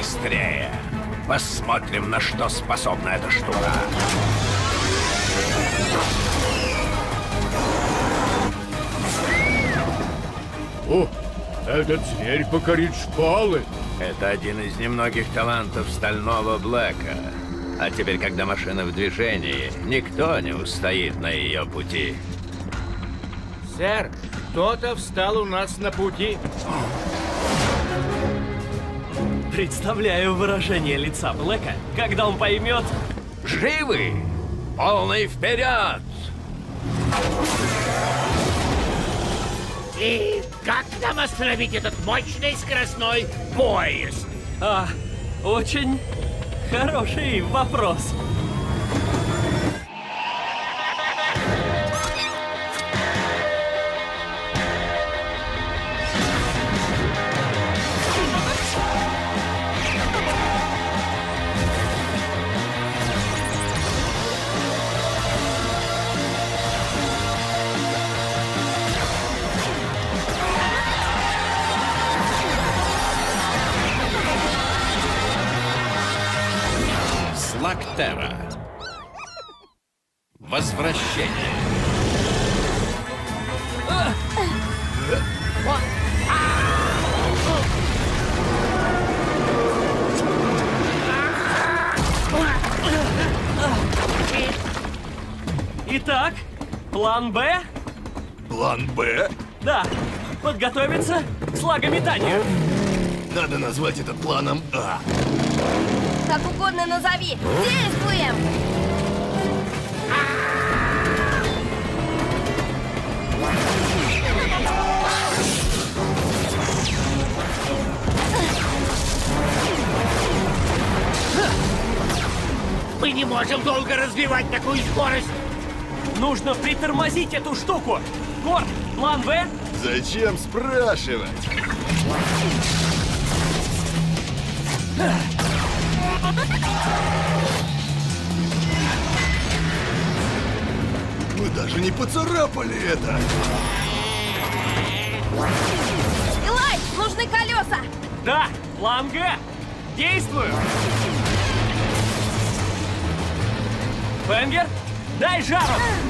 быстрее. Посмотрим, на что способна эта штука. О, этот зверь покорит шпалы. Это один из немногих талантов стального Блэка. А теперь, когда машина в движении, никто не устоит на ее пути. Сэр, кто-то встал у нас на пути. Представляю выражение лица Блэка, когда он поймет... Живы! Полный вперед! И как нам остановить этот мощный скоростной поезд? Очень хороший вопрос. Слактера. Возвращение. Итак, план Б? План Б? Да. Подготовиться к слагометанию. Надо назвать это планом А. Как угодно назови. Действуем! Мы не можем долго развивать такую скорость. Нужно притормозить эту штуку. Горд, план В? Зачем спрашивать? Мы даже не поцарапали это. Элай, нужны колеса! Да, план Г. Действую. Фенгер, дай жару.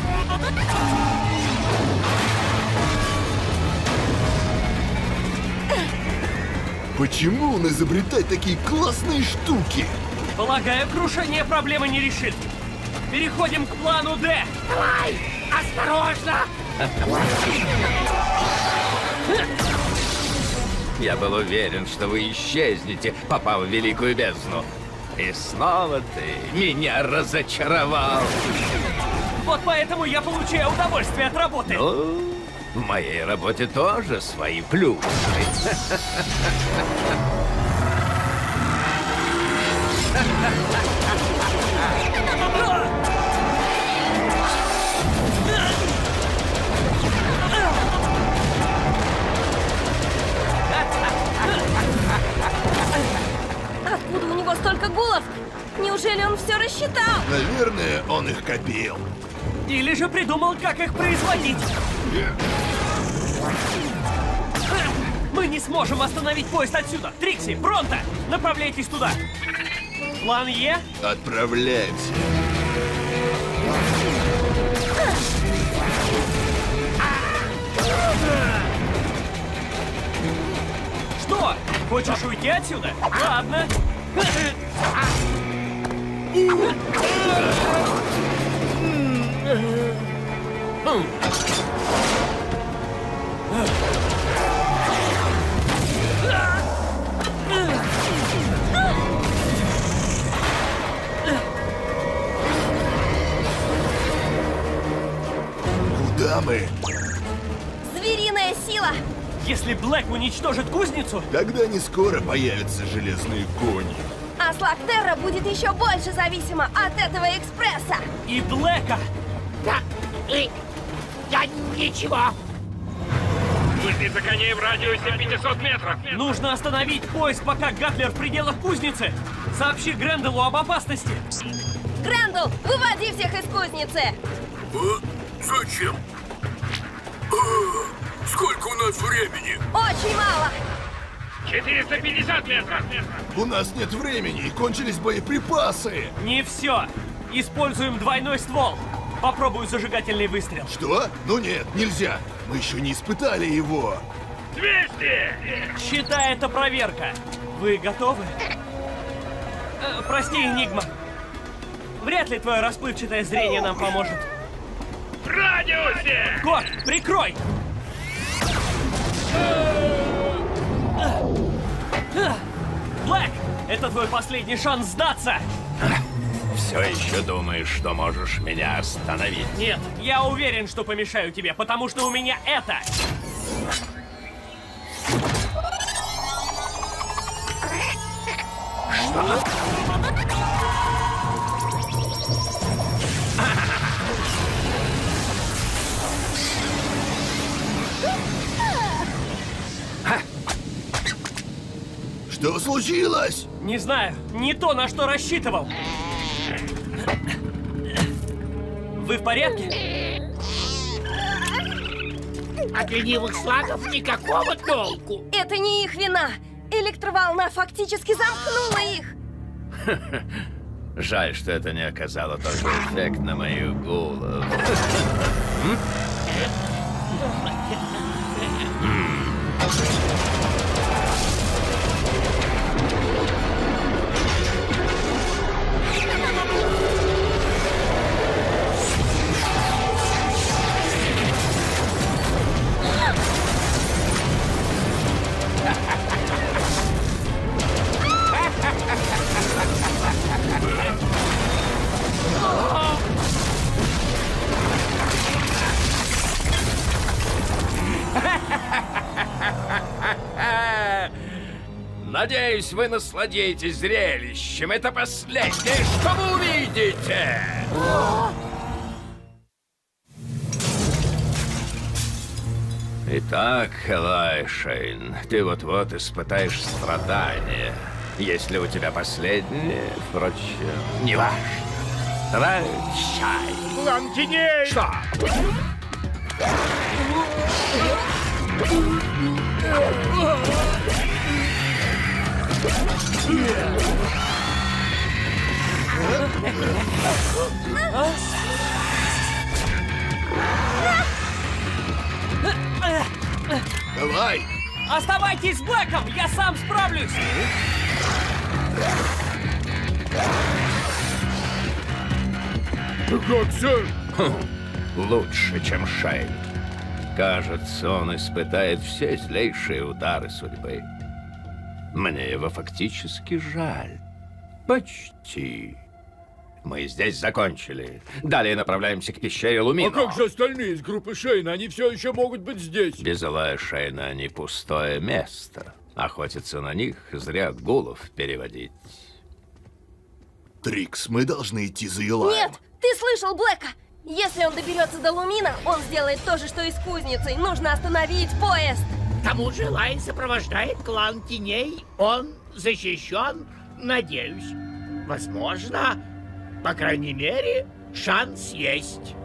Почему он изобретает такие классные штуки? Полагаю, крушение проблемы не решит. Переходим к плану Д. Давай! Осторожно! Я был уверен, что вы исчезнете, попав в великую бездну. И снова ты меня разочаровал. Вот поэтому я получаю удовольствие от работы. Ну, в моей работе тоже свои плюсы. Откуда у него столько гулов? Неужели он все рассчитал? Наверное, он их копил. Или же придумал, как их производить. Мы не сможем остановить поезд отсюда. Трикси, Бронто, направляйтесь туда. План Е? Отправляемся. Что? Хочешь уйти отсюда? Ладно. Куда мы? Звериная сила! Если Блэк уничтожит кузницу, Тогда не скоро появятся железные кони. А Слактерра будет еще больше зависима от этого экспресса! и Блэка. Да, и я ничего. Пусть за коней в радиусе 500 метров. Нужно остановить поезд, пока Гатлер в пределах кузницы. Сообщи Гренделу об опасности. Грендел, выводи всех из кузницы! Зачем? Сколько у нас времени? Очень мало! 450 метров. У нас нет времени, кончились боеприпасы. Не все. Используем двойной ствол. Попробую зажигательный выстрел. Что? Ну нет, нельзя. Мы еще не испытали его. 200. Считай, это проверка. Вы готовы? Прости, Энигма. Вряд ли твое расплывчатое зрение нам поможет. В радиусе. Кот, прикрой! Блэк, это твой последний шанс сдаться! Все еще думаешь, что можешь меня остановить? Нет, я уверен, что помешаю тебе, потому что у меня это! Что? Что случилось? Не знаю, не то, на что рассчитывал. Вы в порядке? От ленивых слагов никакого толку. Это не их вина. Электроволна фактически замкнула их. Жаль, что это не оказало тот же эффект на мою голову. Надеюсь, вы насладитесь зрелищем. Это последнее, что вы увидите. Итак, Элайшейн, ты вот-вот испытаешь страдания. Если у тебя последнее, впрочем, не важно. Прощай. План теней. Что? Давай. Оставайтесь с Блэком, я сам справлюсь! Как, сэр? Лучше, чем Шейн. Кажется, он испытает все злейшие удары судьбы. Мне его фактически жаль. Почти. Мы здесь закончили. Далее направляемся к пещере Лумино. А как же остальные из группы Шейна? Они все еще могут быть здесь. Без Элая Шейна они пустое место. Охотиться на них, зря гулов переводить. Трикс, мы должны идти за Илаем. Нет, ты слышал Блэка? Если он доберется до Лумина, он сделает то же, что и с кузницей. Нужно остановить поезд. К тому же Лай сопровождает клан теней. Он защищен, надеюсь. Возможно, по крайней мере, шанс есть.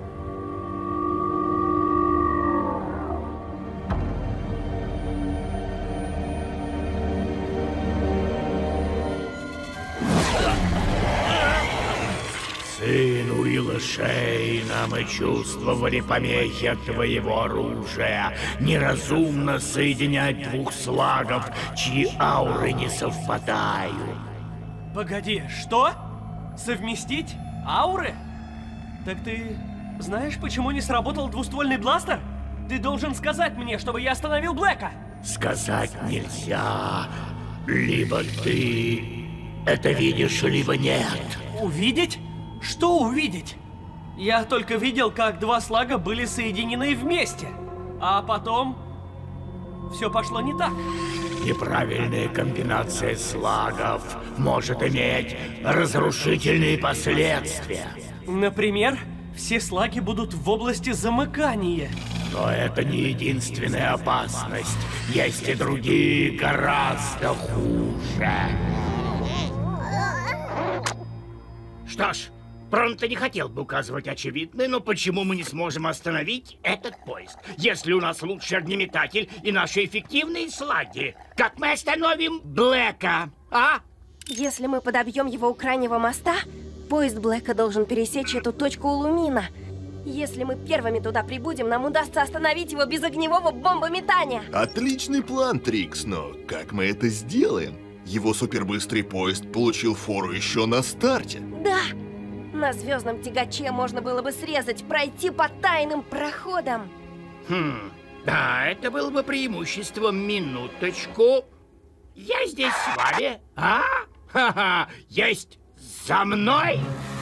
Сын Уилла Шейна, мы чувствовали помехи от твоего оружия. Неразумно соединять двух слагов, чьи ауры не совпадают. Погоди, что? Совместить ауры? Так ты знаешь, почему не сработал двуствольный бластер? Ты должен сказать мне, чтобы я остановил Блэка. Сказать нельзя. Либо ты это видишь, либо нет. Увидеть? Что увидеть? Я только видел, как два слага были соединены вместе. А потом все пошло не так. Неправильная комбинация слагов может иметь разрушительные последствия. Например, все слаги будут в области замыкания. Но это не единственная опасность. Есть и другие гораздо хуже. Что ж, Пронто не хотел бы указывать очевидное, но почему мы не сможем остановить этот поезд? Если у нас лучший огнеметатель и наши эффективные слаги, как мы остановим Блэка, а? Если мы подобьем его у крайнего моста, поезд Блэка должен пересечь эту точку у Лумина. Если мы первыми туда прибудем, нам удастся остановить его без огневого бомбометания. Отличный план, Трикс, но как мы это сделаем? Его супербыстрый поезд получил фору еще на старте. Да, на звездном тягаче можно было бы срезать, пройти по тайным проходам. Да, это было бы преимуществом. Минуточку. Я здесь с вами, а? Ха-ха, есть за мной.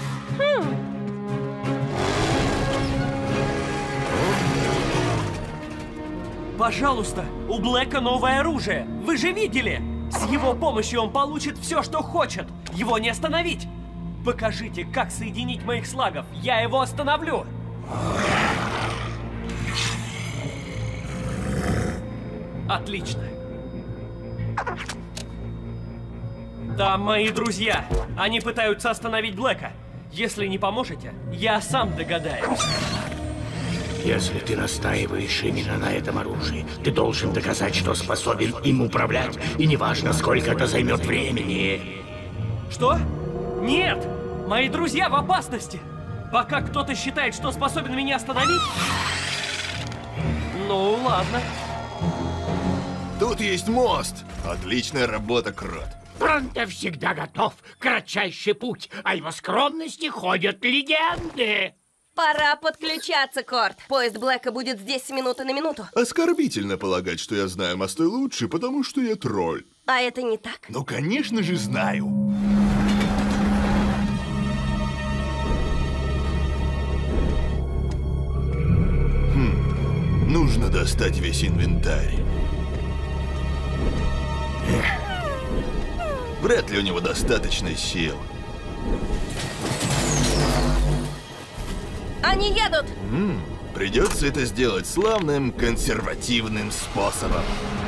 Пожалуйста, у Блэка новое оружие. Вы же видели? С его помощью он получит все, что хочет. Его не остановить. Покажите, как соединить моих слагов. Я его остановлю. Отлично. Там мои друзья. Они пытаются остановить Блэка. Если не поможете, я сам догадаюсь. Если ты настаиваешь именно на этом оружии, ты должен доказать, что способен им управлять. И неважно, сколько это займет времени. Что? Нет! Мои друзья в опасности! Пока кто-то считает, что способен меня остановить... Ну, ладно. Тут есть мост. Отличная работа, Крот. Пронто всегда готов. Кратчайший путь. О его скромности ходят легенды. Пора подключаться, Корт. Поезд Блэка будет здесь с минуты на минуту. Оскорбительно полагать, что я знаю мосты лучше, потому что я тролль. А это не так. Ну, конечно же, знаю. Нужно достать весь инвентарь. Вряд ли у него достаточно сил. Они едут! Придется это сделать славным консервативным способом.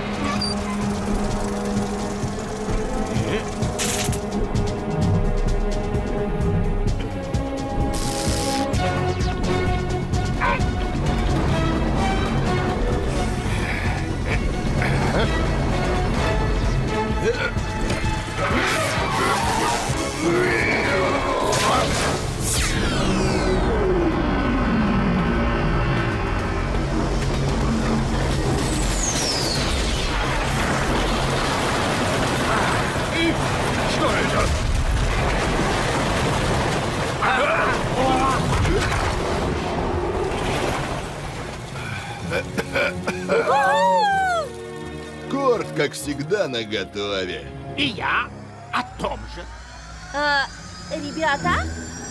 Корт, как всегда, наготове. И я о том же. Ребята?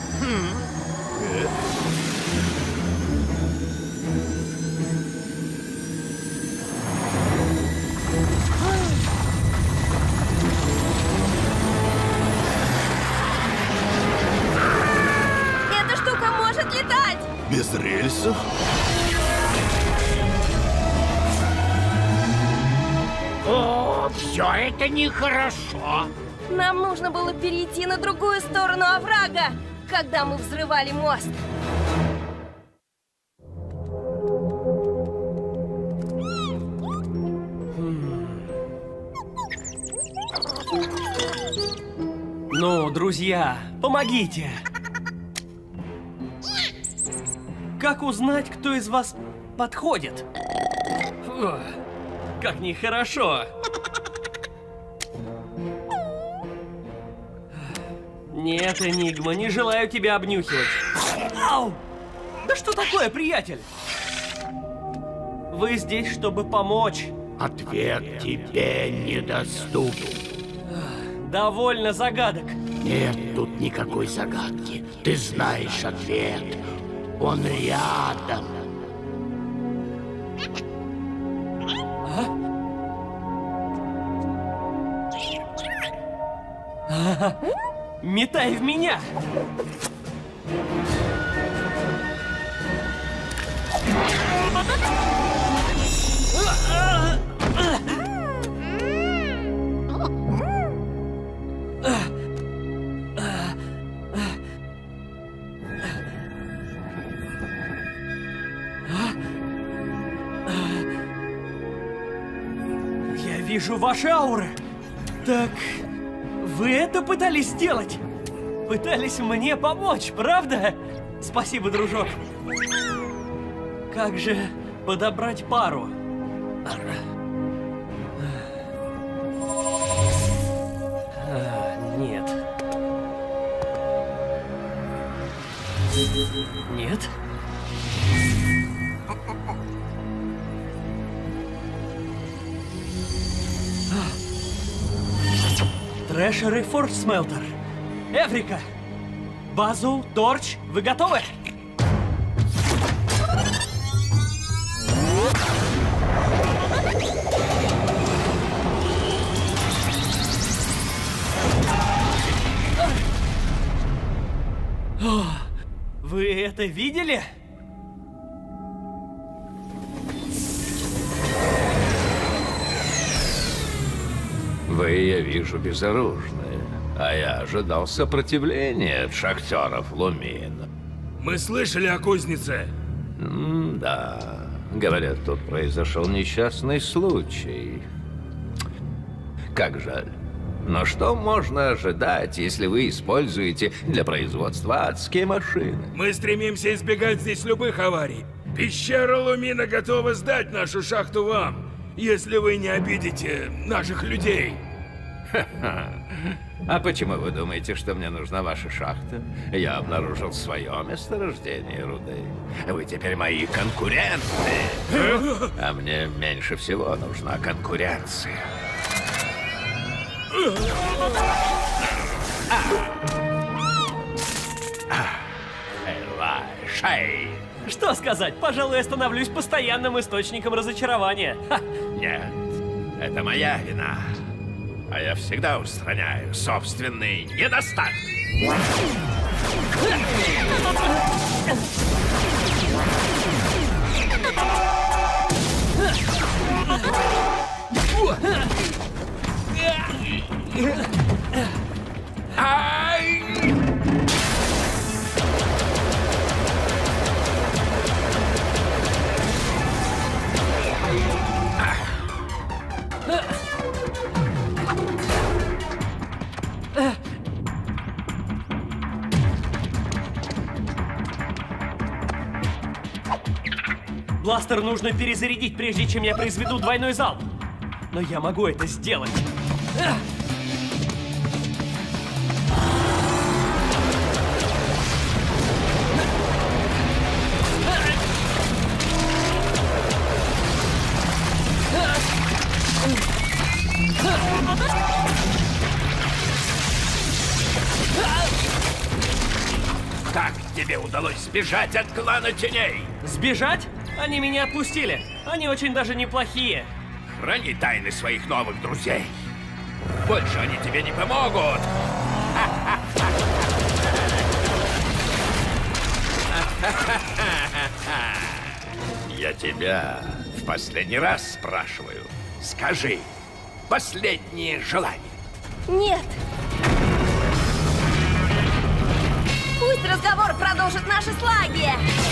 Эта штука может летать! Без рельсов? О, все это нехорошо. Нам нужно было перейти на другую сторону оврага, когда мы взрывали мост. Ну, друзья, помогите. Как узнать, кто из вас подходит? Фу, как нехорошо. Нет, Энигма, не желаю тебя обнюхивать. Ау! Да что такое, приятель? Вы здесь, чтобы помочь. Ответ тебе недоступен. Довольно загадок. Нет тут никакой загадки. Ты знаешь ответ. Он рядом. Метай в меня! вижу ваши ауры. Так, вы это пытались сделать? Пытались мне помочь, правда? Спасибо, дружок. Как же подобрать пару? Нет. Нет? Трэшер и Форс-Смелтер. Эврика! Базу, Торч, вы готовы? Вы это видели? Вы, я вижу, безоружны. А я ожидал сопротивления от шахтеров Лумин. Мы слышали о кузнице. Да. Говорят, тут произошел несчастный случай. Как жаль. Но что можно ожидать, если вы используете для производства адские машины? Мы стремимся избегать здесь любых аварий. Пещера Лумина готова сдать нашу шахту вам, если вы не обидите наших людей. А почему вы думаете, что мне нужна ваша шахта? Я обнаружил свое месторождение руды. Вы теперь мои конкуренты. А мне меньше всего нужна конкуренция. Шей. Что сказать? Пожалуй, я становлюсь постоянным источником разочарования. Ха. Нет, это моя вина. А я всегда устраняю собственные недостатки. Бластер нужно перезарядить, прежде чем я произведу двойной залп. Но я могу это сделать. Как тебе удалось сбежать от клана теней? Сбежать? Они меня отпустили. Они очень даже неплохие. Храни тайны своих новых друзей. Больше они тебе не помогут. Я тебя в последний раз спрашиваю. Скажи, последнее желание. Нет. Пусть разговор продолжит наши слаги.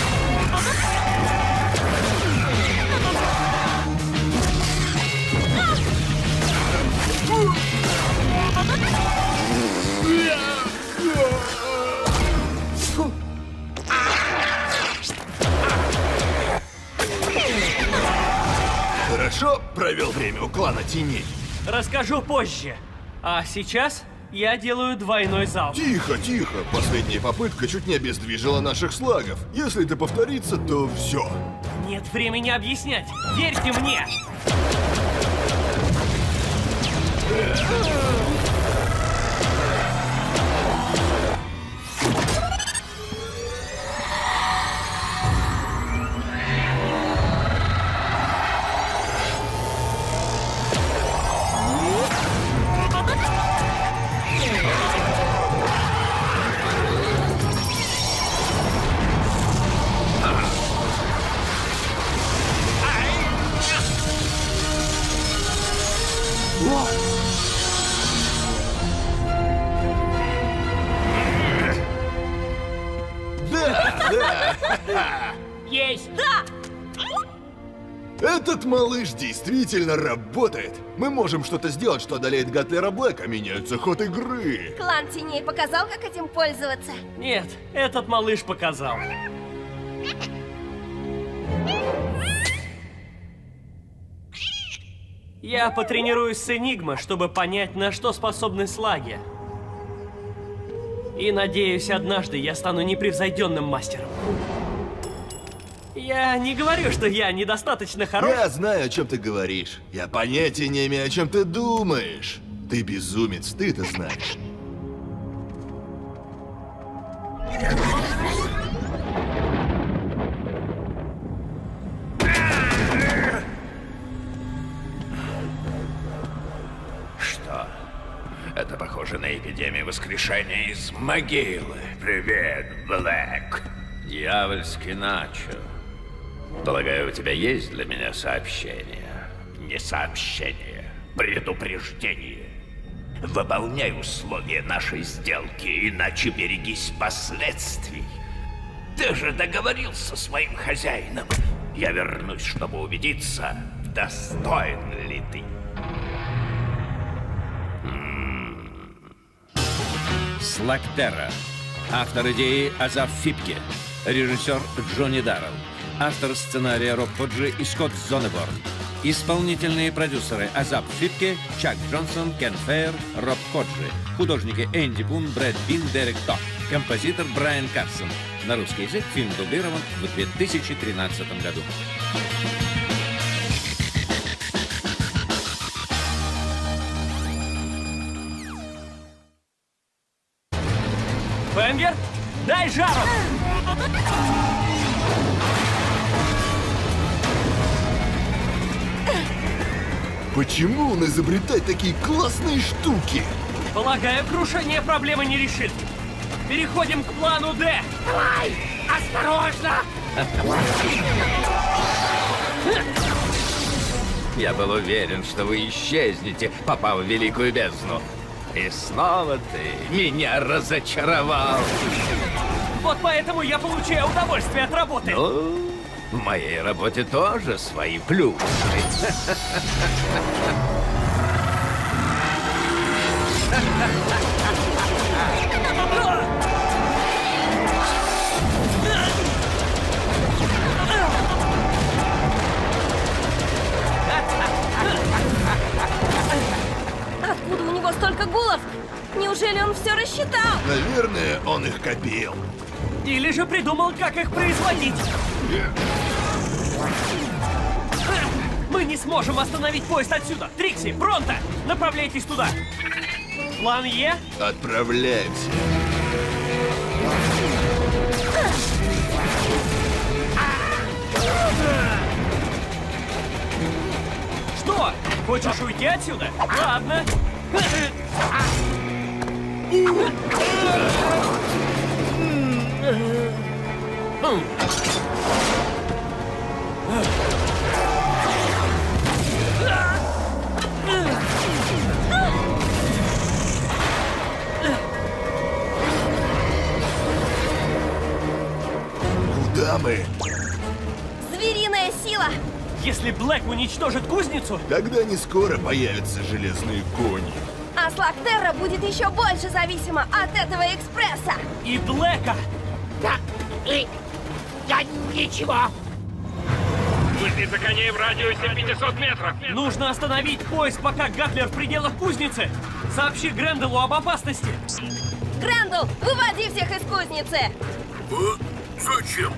Хорошо провел время у клана теней. Расскажу позже. А сейчас я делаю двойной залп. Тихо, тихо. Последняя попытка чуть не обездвижила наших слагов. Если это повторится, то все. Нет времени объяснять. Верьте мне. Есть! Да! Этот малыш действительно работает. Мы можем что-то сделать, что одолеет Гатлера Блэка. Меняется ход игры. Клан Теней показал, как этим пользоваться? Нет, этот малыш показал. Я потренируюсь с Энигма, чтобы понять, на что способны слаги. И надеюсь, однажды я стану непревзойденным мастером. Я не говорю, что я недостаточно хорош. Я знаю, о чем ты говоришь. Я понятия не имею, о чем ты думаешь. Ты безумец, ты это знаешь. Что? Это похоже на эпидемию воскрешения из могилы. Привет, Блэк. Дьявольский начо. Полагаю, у тебя есть для меня сообщение? Не сообщение, предупреждение. Выполняй условия нашей сделки, иначе берегись последствий. Ты же договорился со своим хозяином. Я вернусь, чтобы убедиться, достоин ли ты. Слактерра. Автор идеи Азаф Фипке. Режиссер Джонни Даррелл. Автор сценария Роб Ходжи и Скотт Зоннеборн. Исполнительные продюсеры Азаф Фипке, Чак Джонсон, Кен Фейер, Роб Ходжи. Художники Энди Бун, Брэд Бин, Дерек Ток. Композитор Брайан Карсон. На русский язык фильм дублирован в 2013 году. Бенгер, дай жару! Почему он изобретает такие классные штуки? Полагаю, крушение проблемы не решит. Переходим к плану Д. Давай! Осторожно! Я был уверен, что вы исчезнете, попав в Великую Бездну. И снова ты меня разочаровал. Вот поэтому я получаю удовольствие от работы. Ну, в моей работе тоже свои плюсы. Откуда у него столько гулов? Неужели он все рассчитал? Наверное, он их копил. Или же придумал, как их производить. Мы не сможем остановить поезд отсюда. Трикси, Бронто, направляйтесь туда. План Е? Отправляемся. Что? Хочешь уйти отсюда? Ладно. Куда мы? Звериная сила! Если Блэк уничтожит кузницу, Тогда не скоро появятся железные кони. А Слактерра будет еще больше зависима от этого экспресса! и Блэка. Да, и... Я ничего. Кузница коней в радиусе 500 метров. Нужно остановить поезд, пока Гатлер в пределах кузницы. Сообщи Гренделу об опасности. Грендел, выводи всех из кузницы! Зачем?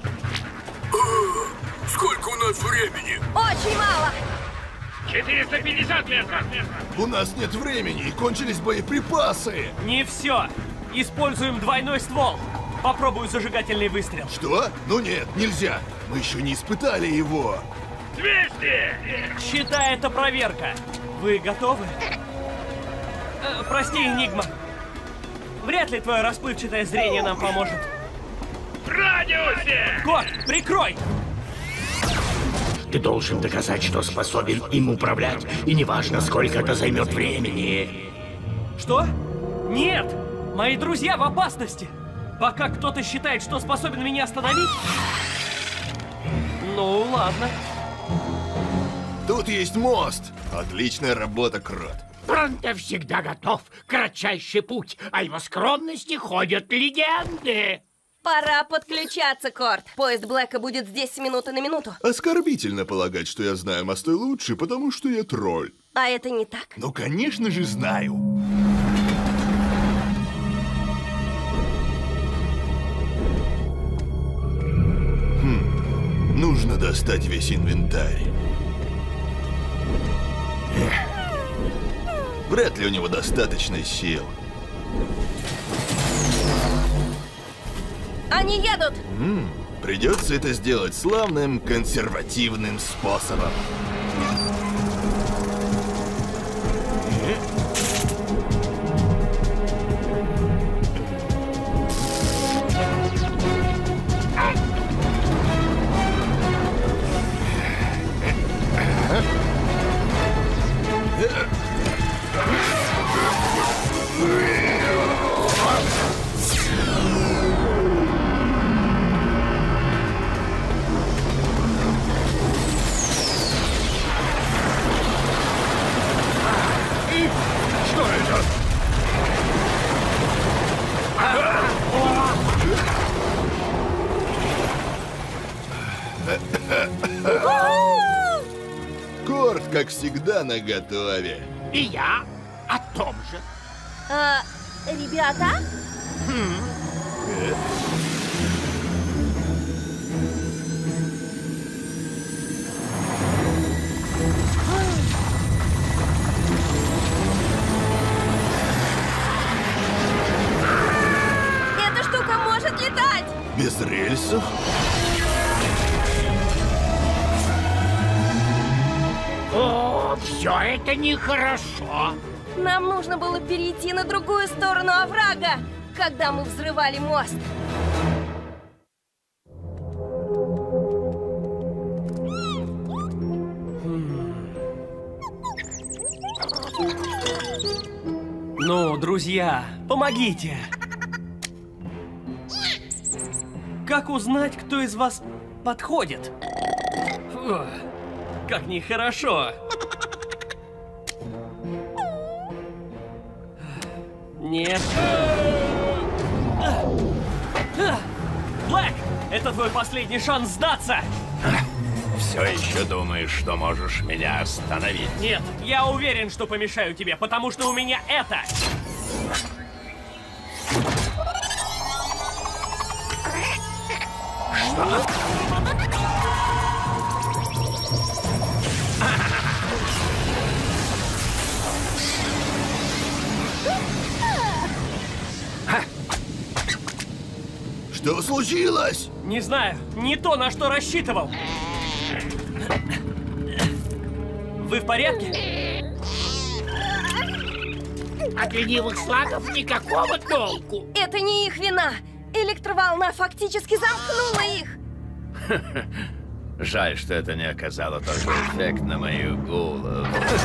Сколько у нас времени? Очень мало! 450 метров. У нас нет времени, и кончились боеприпасы. Не все. Используем двойной ствол. Попробую зажигательный выстрел. Что? Ну нет, нельзя. Мы еще не испытали его. 200! Считай это проверка. Вы готовы? Прости, Энигма. Вряд ли твое расплывчатое зрение нам поможет. В радиусе! Кот, прикрой! Ты должен доказать, что способен им управлять, и неважно, сколько это займет времени. Что? Нет! Мои друзья в опасности! Пока кто-то считает, что способен меня остановить... Ну, ладно. Тут есть мост. Отличная работа, Крот. Пронто всегда готов. Кратчайший путь. О его скромности ходят легенды. Пора подключаться, Корт. Поезд Блэка будет здесь с минуты на минуту. Оскорбительно полагать, что я знаю мосты лучше, потому что я тролль. А это не так? Ну, конечно же, знаю. Нужно достать весь инвентарь. Вряд ли у него достаточно сил. Они едут! Придется это сделать славным консервативным способом. Корт, как всегда, наготове. И я о том же. Ребята? Эта штука может летать! Без рельсов? О, все это нехорошо. Нам нужно было перейти на другую сторону оврага, когда мы взрывали мост. Ну, друзья, помогите. Как узнать, кто из вас подходит? Фу, как нехорошо. Нет. Блэк, это твой последний шанс сдаться. Все еще думаешь, что можешь меня остановить? Нет, я уверен, что помешаю тебе, потому что у меня это. Что? Что случилось? Не знаю, не то, на что рассчитывал. Вы в порядке? От ленивых слагов никакого толку. Это не их вина. Электроволна фактически замкнула их. Жаль, что это не оказало тот же эффект на мою голову.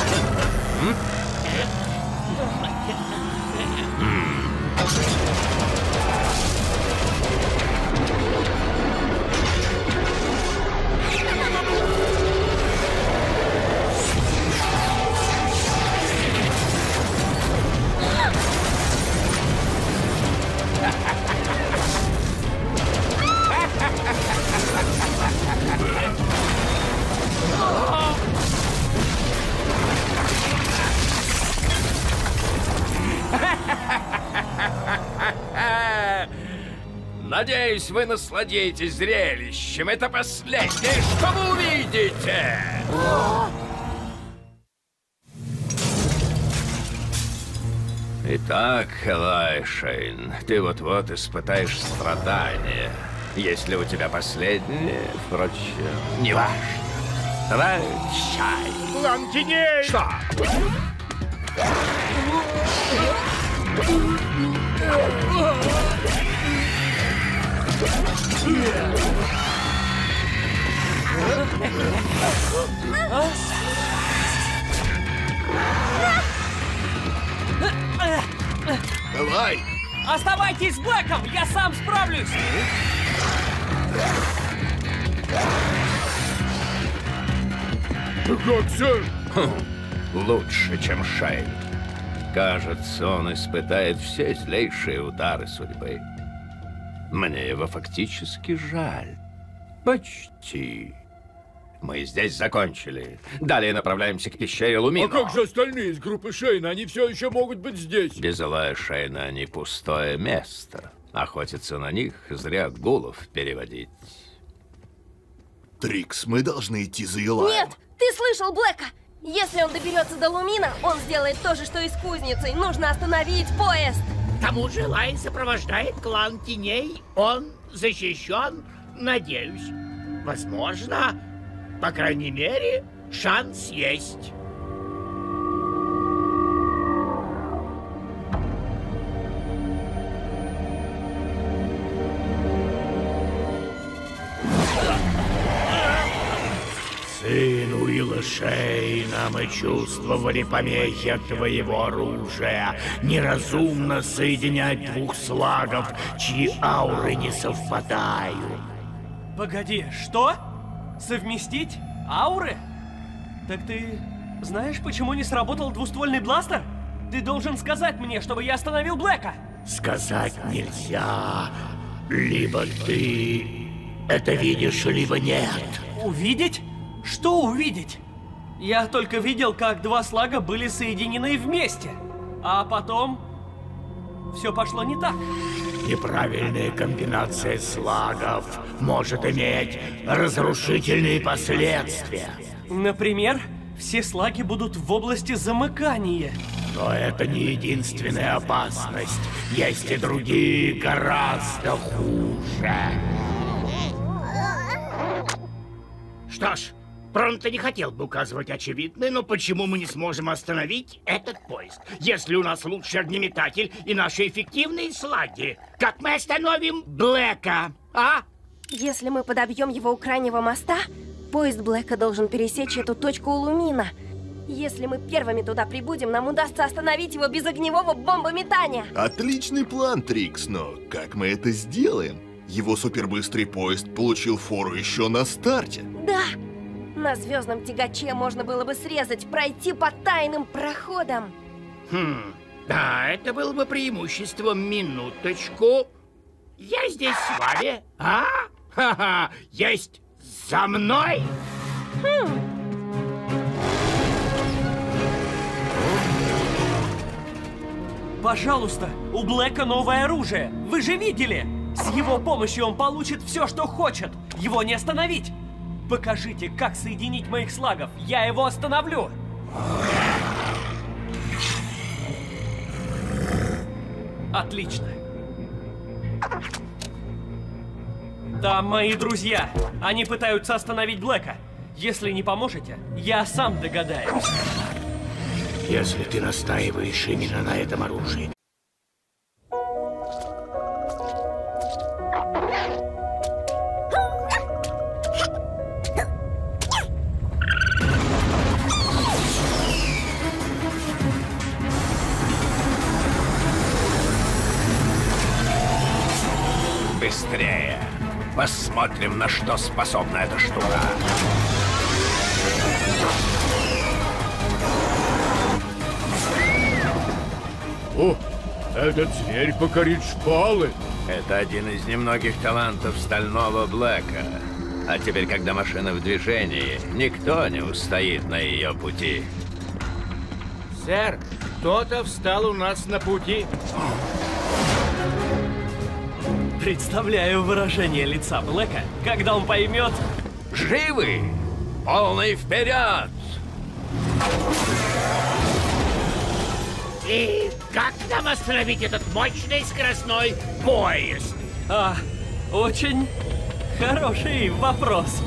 Надеюсь, вы насладитесь зрелищем. Это последнее, что вы увидите. Итак, Элайшейн, ты вот-вот испытаешь страдания. Если у тебя последнее, впрочем, не важно. Прощай. План теней! Что? Давай! Оставайтесь с Блэком, я сам справлюсь! Как, сэр? Лучше, чем Шейн. Кажется, он испытает все злейшие удары судьбы. Мне его фактически жаль. Почти. Мы здесь закончили. Далее направляемся к пещере Лумино. А как же остальные из группы Шейна? Они все еще могут быть здесь. Без Элая Шейна они пустое место. Охотиться на них, зря гулов переводить. Трикс, мы должны идти за Илаем. Нет! Ты слышал Блэка? Если он доберется до Лумина, он сделает то же, что и с кузницей. Нужно остановить поезд. К тому же Элай сопровождает клан теней. Он защищен, надеюсь. Возможно, по крайней мере, шанс есть. Сын Уилла Шейна, мы чувствовали помехи от твоего оружия. Неразумно соединять двух слагов, чьи ауры не совпадают. Погоди, что? Совместить ауры? Так ты знаешь, почему не сработал двуствольный бластер? Ты должен сказать мне, чтобы я остановил Блэка. Сказать нельзя. Либо ты это видишь, либо нет. Увидеть? Что увидеть? Я только видел, как два слага были соединены вместе. А потом... все пошло не так. Неправильная комбинация слагов может иметь разрушительные последствия. Например, все слаги будут в области замыкания. Но это не единственная опасность. Есть и другие гораздо хуже. Что ж, Пронто не хотел бы указывать очевидное, но почему мы не сможем остановить этот поезд? Если у нас лучший огнеметатель и наши эффективные слаги, как мы остановим Блэка, а? Если мы подобьем его у крайнего моста, поезд Блэка должен пересечь эту точку у Лумина. Если мы первыми туда прибудем, нам удастся остановить его без огневого бомбометания. Отличный план, Трикс, но как мы это сделаем? Его супербыстрый поезд получил фору еще на старте. Да! На звездном тягаче можно было бы срезать, пройти по тайным проходам. Да, это было бы преимуществом. Минуточку. Я здесь с вами, а? Ха-ха, есть за мной? Пожалуйста, у Блэка новое оружие. Вы же видели? С его помощью он получит все, что хочет. Его не остановить. Покажите, как соединить моих слагов. Я его остановлю. Отлично. Там мои друзья. Они пытаются остановить Блэка. Если не поможете, я сам догадаюсь. Если ты настаиваешь именно на этом оружии. Быстрее! Посмотрим, на что способна эта штука. О, этот зверь покорит шпалы. Это один из немногих талантов стального Блэка. А теперь, когда машина в движении, никто не устоит на ее пути. Сэр, кто-то встал у нас на пути. Представляю выражение лица Блэка, когда он поймет... Живы! Полный вперед! И как нам остановить этот мощный скоростной поезд? Очень хороший вопрос.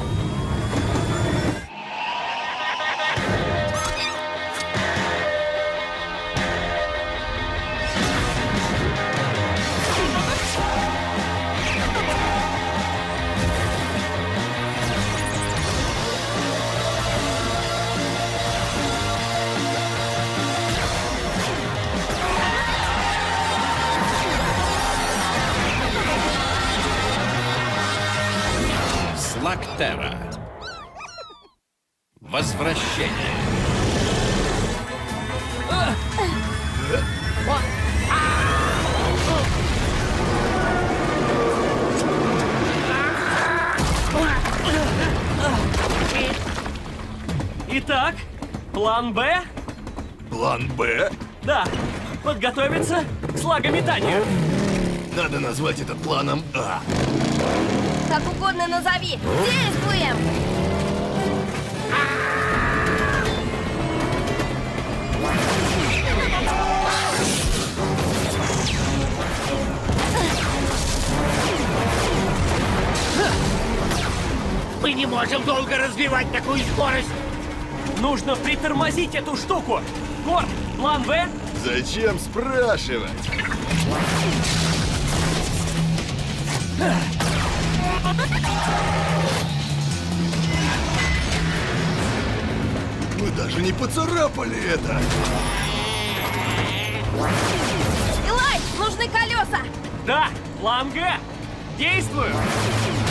Слактера. возвращение. Итак, план Б? План Б? Да, подготовиться к слагометанию. Надо назвать это планом А. Как угодно назови. Действуем! Мы не можем долго развивать такую скорость. Нужно притормозить эту штуку. Корт, план Б? Зачем спрашивать? Мы даже не поцарапали это. Илай, нужны колеса! Да, план Г. Действую.